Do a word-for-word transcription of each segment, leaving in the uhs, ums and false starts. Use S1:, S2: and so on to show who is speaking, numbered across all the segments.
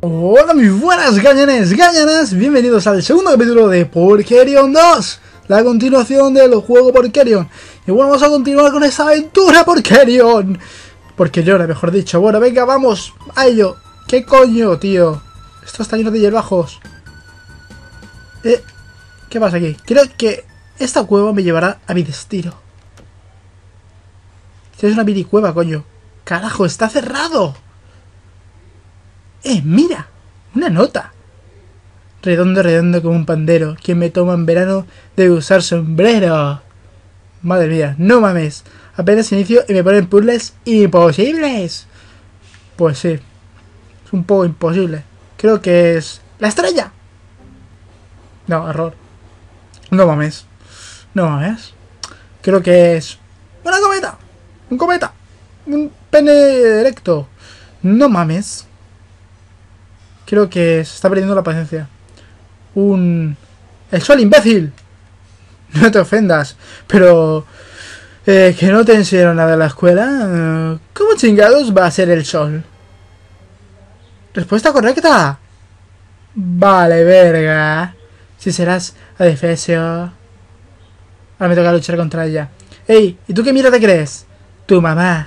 S1: Hola mis buenas gañanes, gañanas, bienvenidos al segundo capítulo de Porkerion dos, la continuación del juego Porkerion. Y bueno, vamos a continuar con esta aventura Porkerion Porkerion, mejor dicho. Bueno, venga, vamos a ello. ¿Qué coño, tío? Esto está lleno de hierbajos. Eh, ¿qué pasa aquí? Creo que esta cueva me llevará a mi destino. Esta es una mini cueva, coño. Carajo, está cerrado. ¡Eh, mira! ¡Una nota! Redondo, redondo como un pandero. Quien me toma en verano debe usar sombrero. Madre mía, no mames. Apenas inicio y me ponen puzzles imposibles. Pues sí. Es un poco imposible. Creo que es... ¡la estrella! No, error. No mames. No mames. Creo que es... ¡una cometa! ¡Un cometa! ¡Un pene erecto! No mames. Creo que se está perdiendo la paciencia. Un... ¡el sol, imbécil! No te ofendas, pero... Eh, ¿que no te enseñaron nada en la escuela? ¿Cómo chingados va a ser el sol? Respuesta correcta. Vale, verga. Si serás adefesio. Ahora me toca luchar contra ella. Ey, ¿y tú qué mierda te crees? Tu mamá.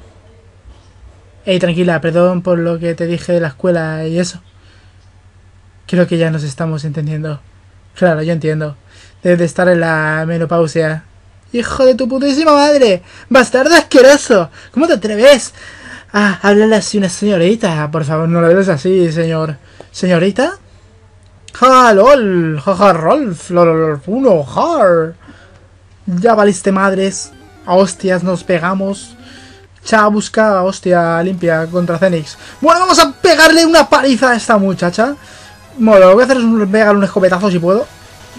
S1: Ey, tranquila, perdón por lo que te dije de la escuela y eso. Creo que ya nos estamos entendiendo. Claro, yo entiendo. Debes de estar en la menopausia. ¡Hijo de tu putísima madre! ¡Bastardo asqueroso! ¿Cómo te atreves a hablarle así a una señorita? Por favor, no lo hables así, señor. ¿Señorita? ¡Ja, lol! ¡Ja, ja, Rolf! ¡Lol, uno! ¡Jar! Ya valiste madres. A hostias nos pegamos. Cha busca hostia limpia contra Zenix. Bueno, vamos a pegarle una paliza a esta muchacha. Bueno, lo que voy a hacer es pegarle un escopetazo si puedo.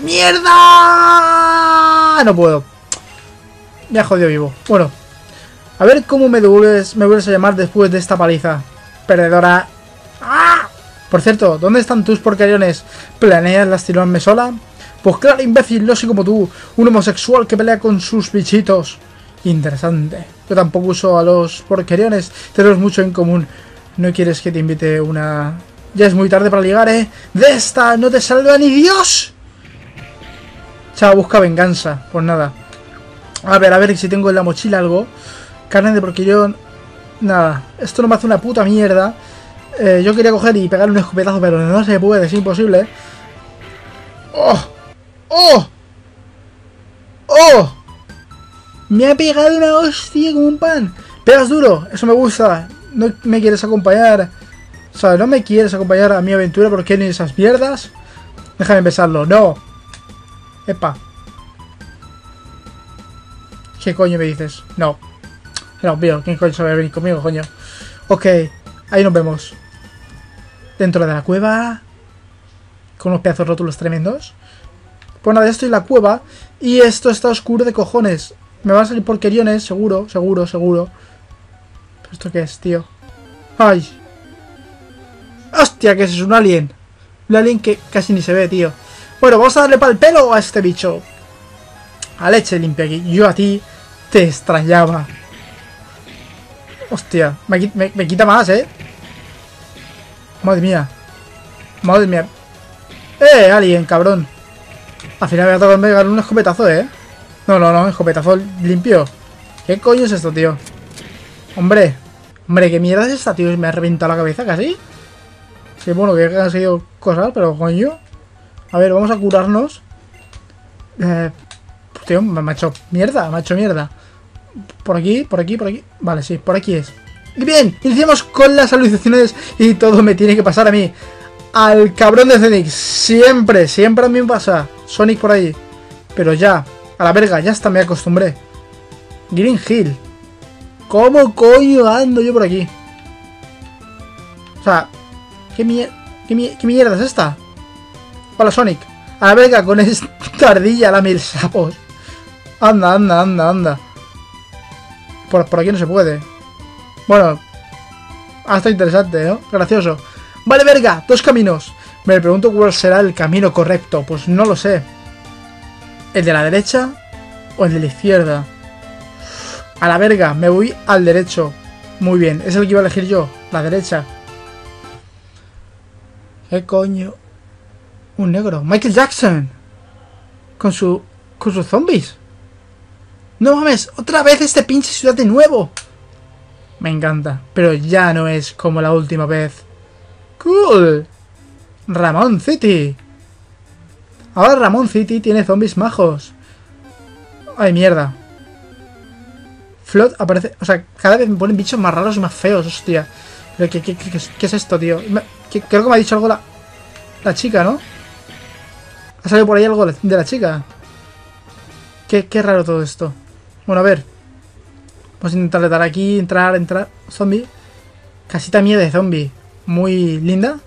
S1: ¡Mierda! No puedo. Me ha jodido vivo. Bueno, a ver cómo me devuelves, me vuelves a llamar después de esta paliza. Perdedora. ¡Ah! Por cierto, ¿dónde están tus porqueriones? ¿Planeas lastimarme sola? Pues claro, imbécil, no soy como tú. Un homosexual que pelea con sus bichitos. Interesante. Yo tampoco uso a los porqueriones. Tenemos mucho en común. ¿No quieres que te invite una...? Ya es muy tarde para ligar, ¿eh? De esta no te salva ni Dios. Chao, busca venganza. Pues nada. A ver, a ver si tengo en la mochila algo. Carne de porquerión. Nada. Esto no me hace una puta mierda. Eh, yo quería coger y pegarle un escopetazo, pero no se puede, es imposible. ¡Oh! ¡Oh! ¡Oh! Me ha pegado una hostia como un pan. Pegas duro, eso me gusta. No me quieres acompañar. O sea, no me quieres acompañar a mi aventura porque ni esas mierdas. Déjame besarlo, no. Epa. ¿Qué coño me dices? No. No, obvio, ¿quién coño sabe venir conmigo, coño? Ok, ahí nos vemos. Dentro de la cueva. Con unos pedazos rótulos tremendos. Pues nada, estoy en la cueva. Y esto está oscuro de cojones. Me van a salir porqueriones, seguro, seguro, seguro. ¿Pero esto qué es, tío? ¡Ay! ¡Hostia, que es un alien! Un alien que casi ni se ve, tío. Bueno, vamos a darle pa'l pelo a este bicho. A leche limpia aquí. Yo a ti te extrañaba. Hostia, me, me, me quita más, ¿eh? Madre mía. Madre mía. ¡Eh, alien, cabrón! Al final me va a tocar pegar un escopetazo, ¿eh? No, no, no, escopetazo limpio. ¿Qué coño es esto, tío? Hombre. Hombre, ¿qué mierda es esta, tío? Me ha reventado la cabeza casi. Sí, bueno, que han sido cosas, pero coño. A ver, vamos a curarnos. Eh... Tío, me ha hecho mierda, me ha hecho mierda. Por aquí, por aquí, por aquí. Vale, sí, por aquí es. Y bien, iniciamos con las actualizaciones y todo me tiene que pasar a mí. Al cabrón de Zenix. Siempre, siempre a mí me pasa. Sonic por ahí. Pero ya, a la verga, ya hasta me acostumbré. Green Hill. ¿Cómo coño ando yo por aquí? O sea, ¿qué, mier qué, mier ¿qué mierda es esta? Hola, Sonic. A la verga con esta ardilla, la mil sapos. Anda, anda, anda, anda. Por, por aquí no se puede. Bueno. Ah, está interesante, ¿no? Gracioso. Vale, verga, dos caminos. Me pregunto cuál será el camino correcto. Pues no lo sé. ¿El de la derecha o el de la izquierda? A la verga, me voy al derecho. Muy bien, es el que iba a elegir yo, la derecha. ¿Qué coño? Un negro. Michael Jackson. Con su... Con sus zombies. No mames. Otra vez este pinche ciudad de nuevo. Me encanta. Pero ya no es como la última vez. Cool. Ramón City. Ahora Ramón City tiene zombies majos. Ay, mierda. Flood aparece... O sea, cada vez me ponen bichos más raros y más feos, hostia. Pero ¿qué, qué, qué, qué es esto, tío? ¿Qué, creo que me ha dicho algo la... La chica, ¿no? Ha salido por ahí algo de la chica. Qué, qué raro todo esto. Bueno, a ver. Vamos a intentar dar aquí, entrar, entrar. Zombie. Casita mía de zombie. Muy linda.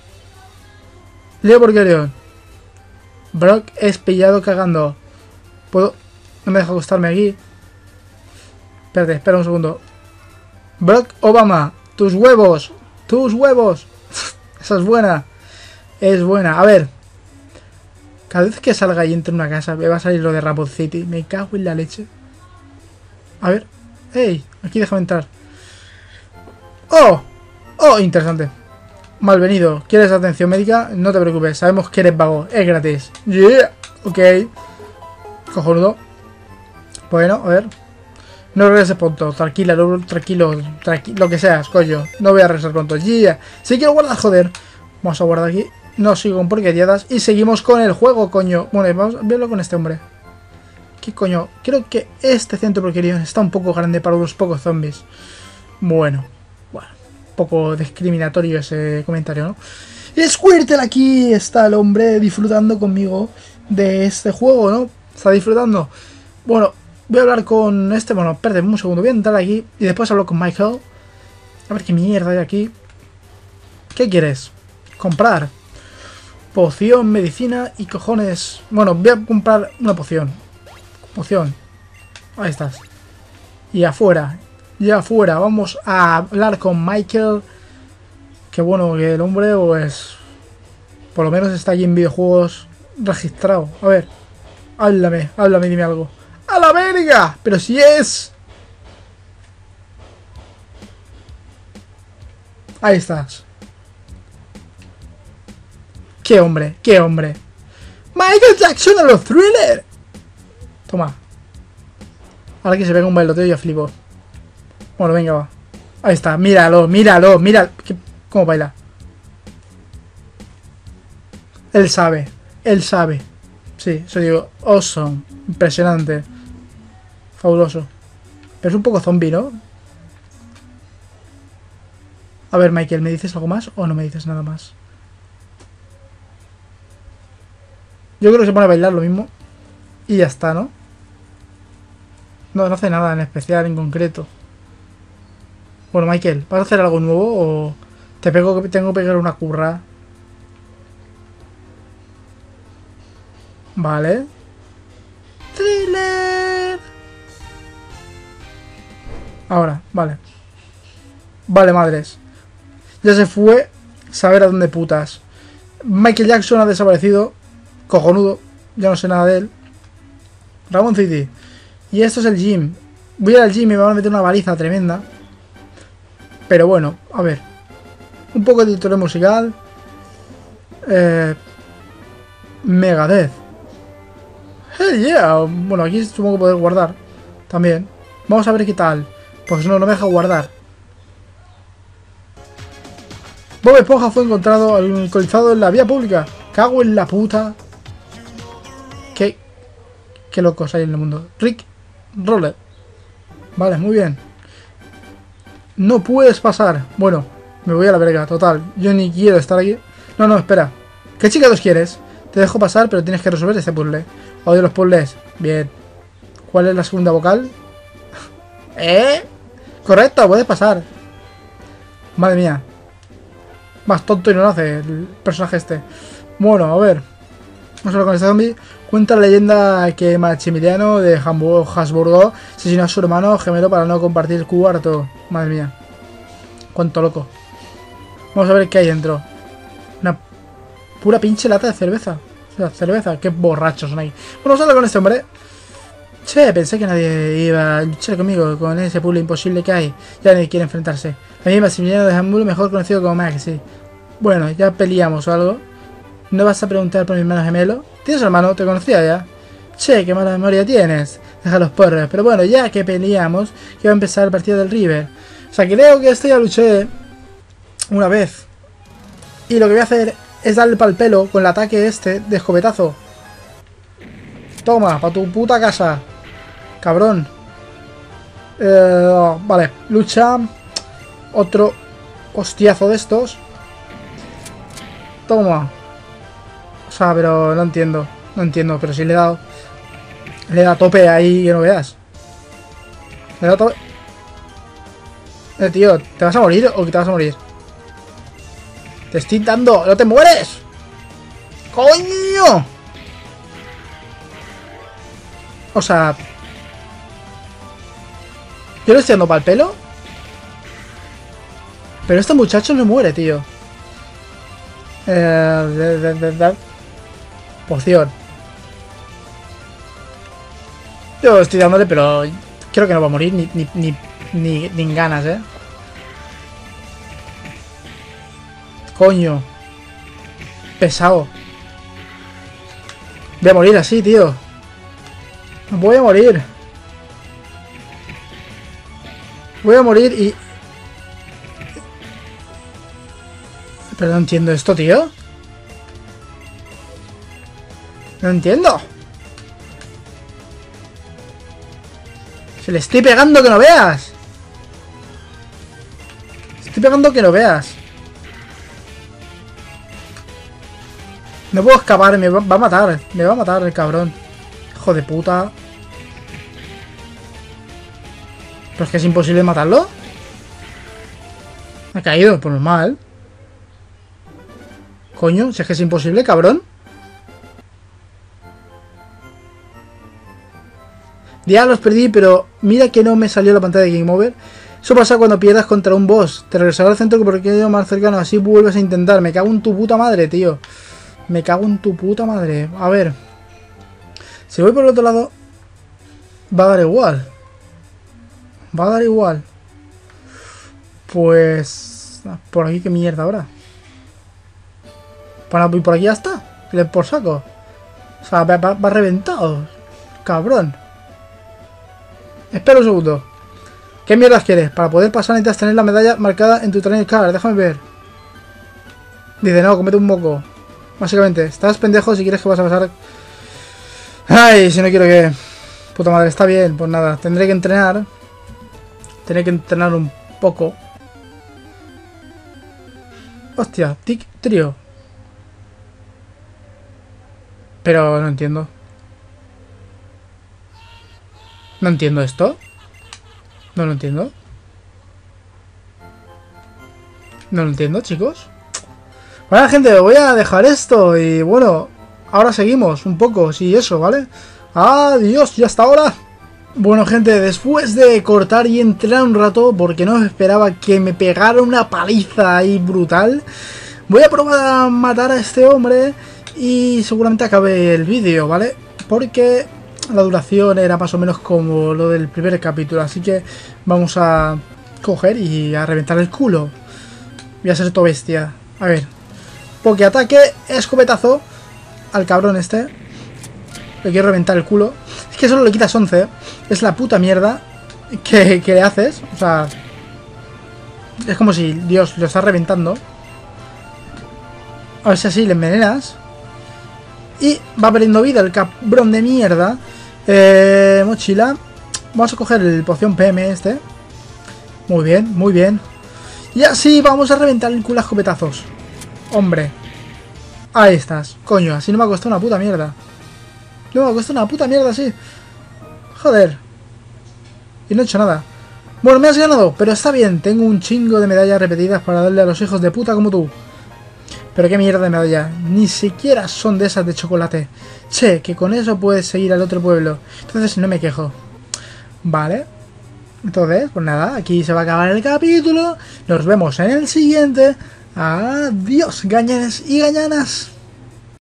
S1: Leo porque León. Brock es pillado cagando. Puedo... No me deja acostarme aquí. Espérate, espera un segundo. Brock Obama. Tus huevos. Tus huevos. Esa es buena. Es buena. A ver. Cada vez que salga y entre en una casa me va a salir lo de Ramón City. Me cago en la leche. A ver. ¡Ey! Aquí déjame entrar. ¡Oh! ¡Oh! Interesante. Malvenido. ¿Quieres atención médica? No te preocupes. Sabemos que eres vago. Es gratis. Yeah. Ok. Cojonudo. Bueno, a ver. No regreses pronto. Tranquila, no, tranquilo. Tranqui lo que seas, coño. No voy a regresar pronto. Yeah. Si quiero guardar, joder. Vamos a guardar aquí. No sigo con porqueriadas. Y seguimos con el juego, coño. Bueno, vamos a verlo con este hombre. ¿Qué coño? Creo que este centro porquería está un poco grande para unos pocos zombies. Bueno. Bueno. Un poco discriminatorio ese comentario, ¿no? Y Squirtle, aquí está el hombre disfrutando conmigo de este juego, ¿no? Está disfrutando. Bueno, voy a hablar con este. Bueno, espérate un segundo. Voy a entrar aquí y después hablo con Michael. A ver qué mierda hay aquí. ¿Qué quieres? Comprar. Poción, medicina y cojones. Bueno, voy a comprar una poción. Poción. Ahí estás. Y afuera. Y afuera. Vamos a hablar con Michael. Que bueno, que el hombre pues... Por lo menos está allí en videojuegos registrado. A ver. Háblame, háblame, dime algo. ¡A la verga! Pero si es... Ahí estás. ¡Qué hombre! ¡Qué hombre! ¡Michael Jackson a los Thriller! Toma. Ahora que se pega un bailoteo ya flipo. Bueno, venga, va. Ahí está, míralo, míralo, mira. ¿Cómo baila? Él sabe, él sabe. Sí, eso digo, awesome. Impresionante. Fabuloso. Pero es un poco zombie, ¿no? A ver, Michael, ¿me dices algo más o no me dices nada más? Yo creo que se pone a bailar lo mismo. Y ya está, ¿no? No, no hace nada en especial, en concreto. Bueno, Michael, ¿vas a hacer algo nuevo o te pego que tengo que pegar una curra? Vale. Thriller. Ahora, vale. Vale, madres. Ya se fue. Saber a dónde putas. Michael Jackson ha desaparecido. Cojonudo. Ya no sé nada de él. Ramón City. Y esto es el gym. Voy a ir al gym y me van a meter una baliza tremenda. Pero bueno, a ver. Un poco de tutorial musical. Eh, Megadeth. Hell yeah. Bueno, aquí supongo que poder guardar. También. Vamos a ver qué tal. Pues no, no me deja guardar. Bob Esponja fue encontrado alcoholizado en la vía pública. Cago en la puta. Qué, qué locos hay en el mundo. Rick Roller. Vale, muy bien. No puedes pasar. Bueno, me voy a la verga, total. Yo ni quiero estar aquí. No, no, espera. ¿Qué chingados quieres? Te dejo pasar, pero tienes que resolver este puzzle. Odio los puzzles. Bien. ¿Cuál es la segunda vocal? ¿Eh? Correcto, puedes pasar. Madre mía. Más tonto y no lo hace el personaje este. Bueno, a ver. Vamos a hablar con este zombie. Cuenta la leyenda que Maximiliano de Habsburgo asesinó a su hermano gemelo para no compartir el cuarto. Madre mía. Cuánto loco. Vamos a ver qué hay dentro. Una pura pinche lata de cerveza. O sea, cerveza. Qué borrachos son ahí. Bueno, vamos a hablar con este hombre. Che, pensé que nadie iba a luchar conmigo con ese puzzle imposible que hay. Ya nadie quiere enfrentarse. A mí Maximiliano de Hamburgo, mejor conocido como Maxi. Bueno, ya peleamos o algo. ¿No vas a preguntar por mi hermano gemelo? ¿Tienes hermano? Te conocía ya. Che, qué mala memoria tienes. Deja los porros. Pero bueno, ya que peleamos, que va a empezar el partido del River. O sea, creo que esto ya luché una vez. Y lo que voy a hacer es darle pal pelo con el ataque este de escopetazo. Toma, pa' tu puta casa. Cabrón. Eh, vale, lucha. Otro hostiazo de estos. Toma. O sea, pero no entiendo. No entiendo, pero si le he dado. Le he dado tope ahí que no veas. Le he dado tope. Eh, tío, ¿te vas a morir o que te vas a morir? Te estoy dando. ¡No te mueres! ¡Coño! O sea... Yo le estoy dando pa'l pelo. Pero este muchacho no muere, tío. Eh... De, de, de, de. Poción. Yo estoy dándole, pero... Creo que no va a morir ni, ni, ni, ni, ni en ganas, ¿eh? Coño. Pesado. Voy a morir así, tío. Voy a morir. Voy a morir y... Pero no entiendo esto, tío. No entiendo. Se le estoy pegando que no veas. Estoy pegando que no veas. No puedo escapar, me va, va a matar. Me va a matar el cabrón. Hijo de puta. Pero es que es imposible matarlo. Ha caído, por normal. Coño, si es que es imposible, cabrón. Ya los perdí, pero mira que no me salió la pantalla de Game Over. Eso pasa cuando pierdas contra un boss. Te regresará al centro porque yo más cercano. Así vuelves a intentar. Me cago en tu puta madre, tío. Me cago en tu puta madre. A ver. Si voy por el otro lado, va a dar igual. Va a dar igual. Pues... Por aquí, qué mierda ahora. Para voy por aquí ya está. Le por saco. O sea, va, va, va reventado. Cabrón. Espera un segundo. ¿Qué mierdas quieres? Para poder pasar necesitas tener la medalla marcada en tu trainer card. Déjame ver. Dice, no, comete un moco. Básicamente, estás pendejo si quieres que vas a pasar. Ay, si no quiero que... Puta madre, está bien. Pues nada, tendré que entrenar. Tendré que entrenar un poco. Hostia, tic, trío. Pero no entiendo. No entiendo esto. No lo entiendo. No lo entiendo, chicos. Bueno, gente, voy a dejar esto. Y bueno, ahora seguimos un poco. Sí, eso, ¿vale? Adiós, y hasta ahora. Bueno, gente, después de cortar y entrenar un rato, porque no esperaba que me pegara una paliza ahí brutal, voy a probar a matar a este hombre y seguramente acabe el vídeo, ¿vale? Porque la duración era más o menos como lo del primer capítulo, así que vamos a coger y a reventar el culo. Voy a ser todo bestia. A ver, porque ataque, escopetazo al cabrón este. Le quiero reventar el culo. Es que solo le quitas once. Es la puta mierda que, que le haces. O sea, es como si Dios lo está reventando. A ver si así le envenenas. Y va perdiendo vida el cabrón de mierda. Eh, mochila. Vamos a coger el poción P M este. Muy bien, muy bien. Y así vamos a reventar el culo a escopetazos. Hombre. Ahí estás. Coño, así no me ha costado una puta mierda. No me ha costado una puta mierda así. Joder. Y no he hecho nada. Bueno, me has ganado, pero está bien. Tengo un chingo de medallas repetidas para darle a los hijos de puta como tú. Pero qué mierda de medalla. Ni siquiera son de esas de chocolate. Che, que con eso puedes seguir al otro pueblo. Entonces no me quejo. Vale. Entonces, pues nada, aquí se va a acabar el capítulo. Nos vemos en el siguiente. Adiós, gañanes y gañanas.